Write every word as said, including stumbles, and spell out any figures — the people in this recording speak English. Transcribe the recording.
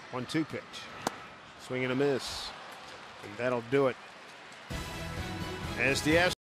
one two pitch. Swing and a miss. And that'll do it. As the